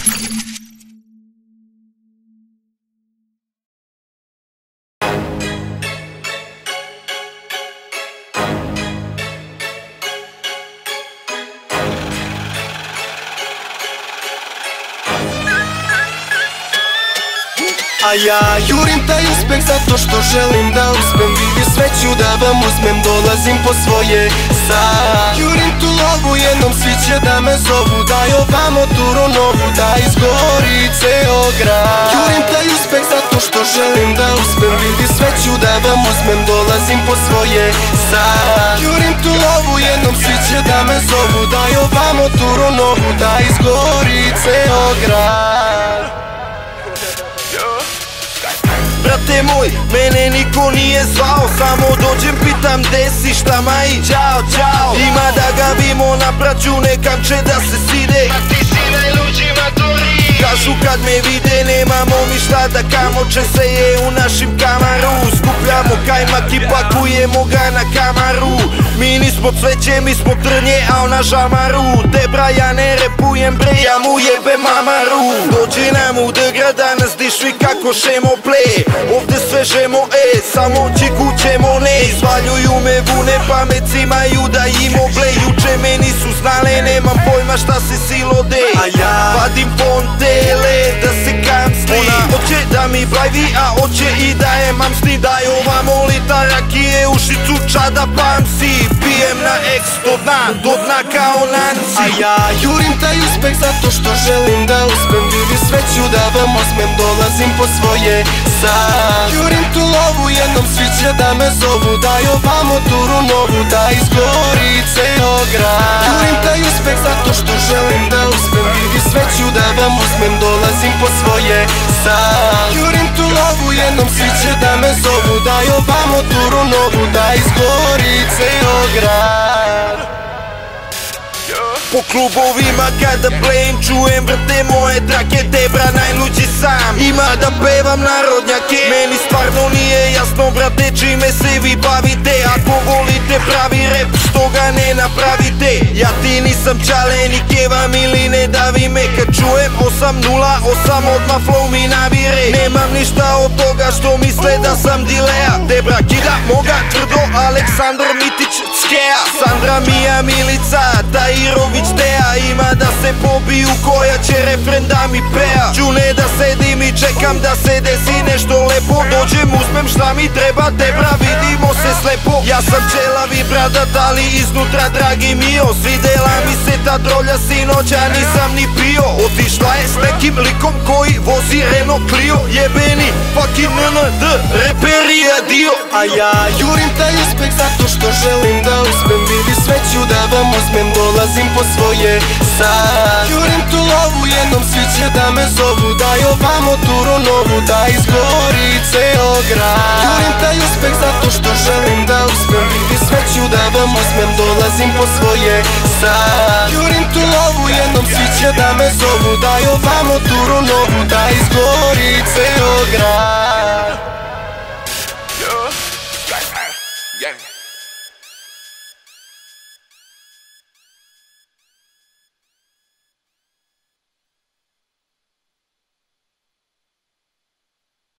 A ja jurim taj uspeh zato što želim da uspem. Vidi sve ću da vam uzmem, dolazim po svoje sad. Jurim tu lovu, jednom svi će da me zovu. Daj ovamo turu novu, da izgori ceo grad. Jurim taj uspeh zato što želim da uspem. Vidi sve ću da vam uzmem, dolazim po svoje sad. Jurim tu lovu, jednom svi će da me zovu. Daj ovamo turu novu, da izgori ceo grad. Brate moj, mene niko nije zvao, samo dođem, pitam gde si, šta ma i čao, čao. Ima da gavimo na praću, nekam će da se side, a ti si najluđi maturi. Kažu kad me vide, nemamo mi šta da kamoče se je u našim kamaru. Skupljamo kajmak i pakujemo ga na kamaru. Mi nismo cveće, mi smo trnje, a ona žamaru. Debra, ja ne repujem bre, ja mu jebem mamaru. Dođi nam u degra da nas dišvi kako šemo ple. Ovde svežemo, samo čiku ćemo ne. Izvaljuju me vune, pamet imaju da im oble. Juče me nisu znale, nemam pojma šta se silode. A ja vadim pontele da se kamsli. Ona hoće da mi vlajvi, a hoće i da je mamsni. Daj ovamo lita rakije, ušicu čada pamsi. Pijem na eks do dna kao Nancy. A ja jurim taj uspeh zato što želim da uspem. Vidi sve ću da vam uzmem, dolazim po svoje sad. Jurim tu lovu, jednom svi će da me zovu. Daj ovamo turu novu, da izgori ceo grad. Jurim taj uspeh zato što želim da uspem. Vidi sve ću da vam uzmem, dolazim po svoje sad. Jurim tu lovu, jednom svi će da me zovu. Daj ovamo turu novu, da izgori ceo grad. Po klubovima kada plejim čujem vrte moje trake. Debra najluđi sam, ima da pevam narodnjake. Meni stvarno nije jasno brate čime se vi bavite. Ako volite pravi rep, što ga ne napravite. Ja ti nisam čale, ni kevam ili ne davi me. Kad čujem 808 odmah flow mi nabire. Nemam ništa od toga što misle da sam dileja. Debra kida moga tvrdo, Aleksandar Mitić Skeja. Sandra Mija Milica, Tajirović Deja. Ima da se pobiju koja će refren da mi peja. Čune da sedim i čekam da se desi nešto lepo. Dođem, uzmem šta mi treba, Debra vidimo se slepo. Ja sam čelavi bradat, ali iznutra dragi mio. Svidela mi se ta drolja sinoća, nisam ni pio. Otišla je s nekim likom koji vozi Renault Clio. Jebeni fucking NND, reperi adio. A ja jurim taj uspeh zato što želim da uspem. Vidi sve ću da vam uzmem, dolazim po svoje sad. Jurim tu lovu, jednom svi će da me zovu. Daj ovamo turu novu, da izgori ceo grad. Jurim taj uspeh zato što želim da uspem. Vidi sve ću da vam uzmem, dolazim po svoje sad. Jurim tu lovu, jednom svi će da me zovu. Daj ovamo turu novu, da izgori ceo grad.